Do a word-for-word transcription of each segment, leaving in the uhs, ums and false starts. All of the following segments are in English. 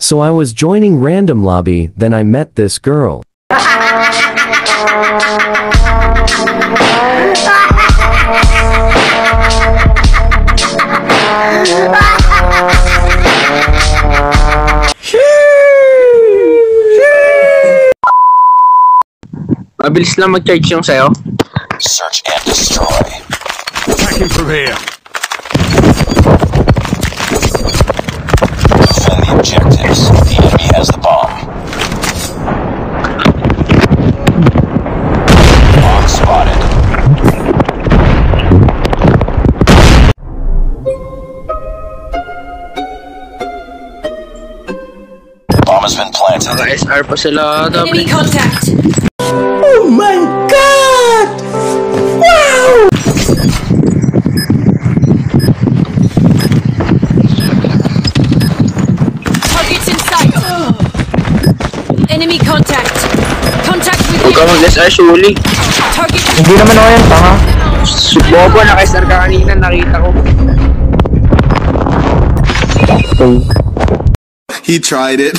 So I was joining random lobby, then I met this girl. Mabilis lang mag-charge yung sayo. Search and destroy. Attacking from here. Defend the objectives. The enemy has the bomb. Bomb spotted. Bomb has been planted. Naka-S R pa sila. Enemy contact. Oh my God! Wow! Targets in sight. Enemy contact. Contact with Huwag ka enemy. mag-S R, Shuli. Target. Hindi naman ako yan, tanga. Bobo, naka-S R ka kanina, nakita ko. He tried it.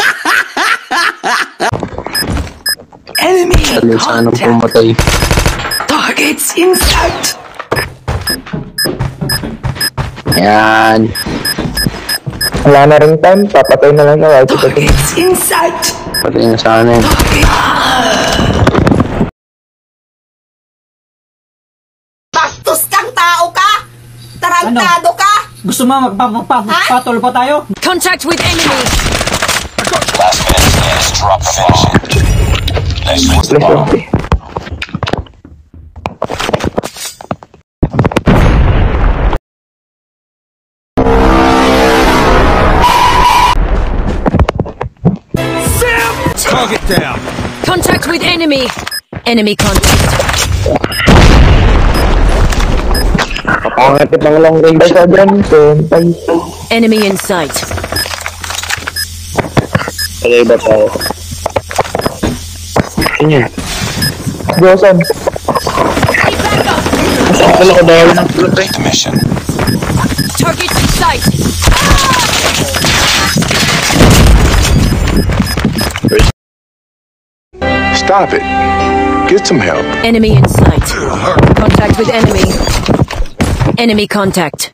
Enemy Sana contact. pumatay. Targets in sight. Ayan. Wala na rin time, papatay na lang siya. Targets in sight. Patay na sana yun. Bastos kang tao ka! Tarantado ka! Gusto mo magpapatol pa tayo? Contact with enemy. Last minute stands. Drop finish it. Nice one. The bomb. Target down. Contact with enemy. Enemy contact. Kapangit ng long range sa dyan, Senpai. Enemy in sight. Patay ba tayo? Ayan. Gosan. Wala ko dahil ng tulot eh. Complete the mission. Targets in sight. Stop it. Get some help. Enemy in sight. Contact with enemy. Enemy contact.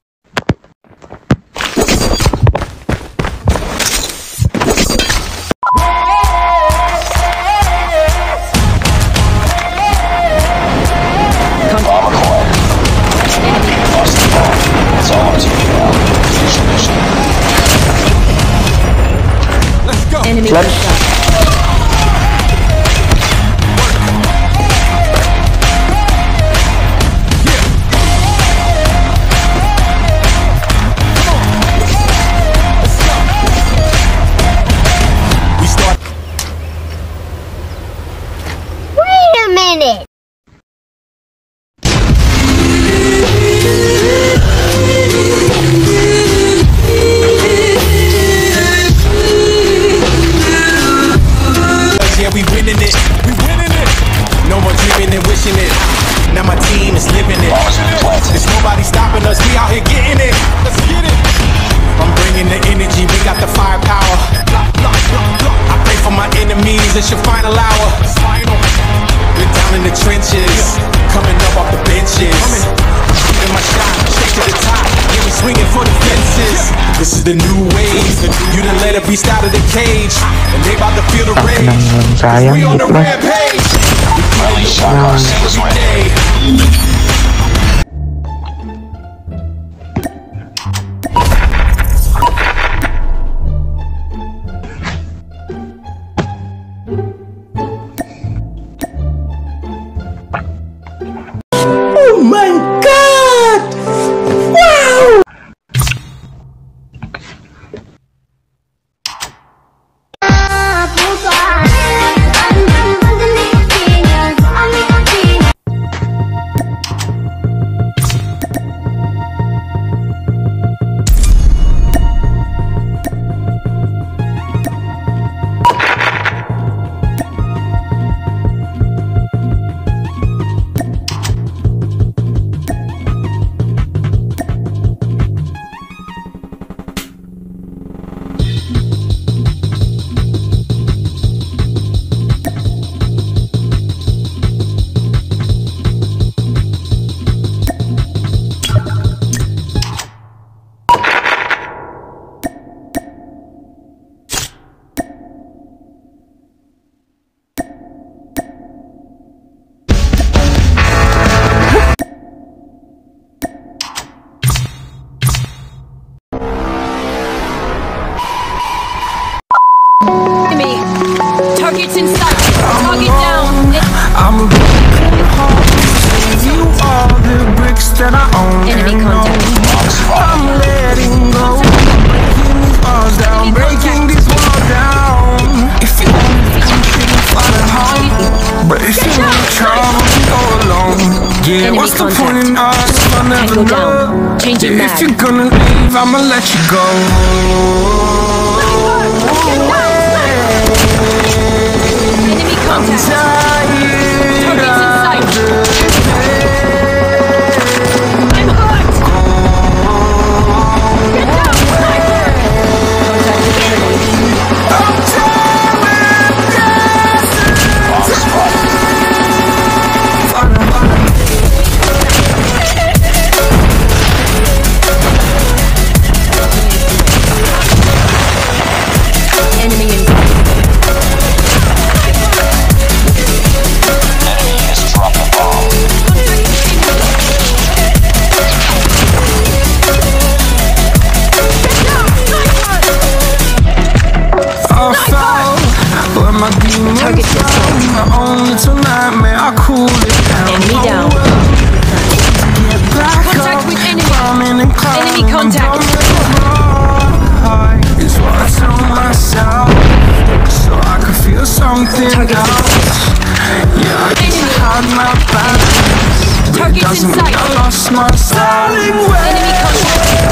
Bomb acquired. Lost the bomb. It's all up to you now. Finish the mission. Let's go. Enemy contact. Wait a minute! Yeah, we winning it. We winning it. No more dreaming and wishing it. Now my team is living it. Bomb has been planted. There's nobody stopping us. We out here getting it. Let's get it. I'm bringing the energy. We got the firepower. I pray for my enemies. It's your final hour. We're down in the trenches. Coming up off the benches. Shooting my shot. Straight to the top. Yeah, we swinging for the fences. This is the new wave. You done let it beast out of the cage. And they about to feel the rage. 'Cause we on the rampage. We Friendly shotgun is every ready. day. Oh my God! Wow! Enemy. Targets in sight. Target down. I'm a broken heart. You are the bricks that I own. Enemy and contact. know. I'm letting go. Breaking these walls down. Breaking these walls down. If you want me, you follow home. But if you want trouble, go alone. Yeah, Enemy what's the contact. point in us if I never Tango know? down. Changing If mag. you're gonna leave, I'ma let you go. Enemy contact. Targets in sight. I'm hurt. Get down, sniper. Contact with enemy. Enemy in sight. Enemy has dropped the bomb. I fell where my demons Target in down. sight. My own little nightmare, I cool it down. Enemy down. Get back Contact up, with enemy. climbing and climbing. Enemy contact. Is what I tell myself, so I can feel something Targets in else. Yeah, I guess I had my balance. But it Targets in doesn't mean sight. I lost myself. Enemy contact.